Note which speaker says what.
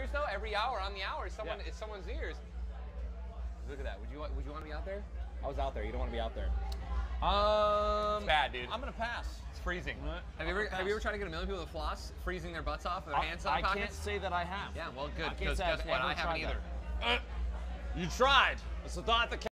Speaker 1: ears though. Every hour on the hour, it's someone's ears. Look at that. Would you want to be out there? I was out there. You don't want to be out there. It's bad, dude.
Speaker 2: I'm gonna pass.
Speaker 1: It's freezing. Have you ever tried to get a million people to floss, freezing their butts off, their hands in their pockets?
Speaker 2: I can't say that I have.
Speaker 1: Yeah, well, good. Because guess what? I haven't either.
Speaker 2: You tried. It's the thought that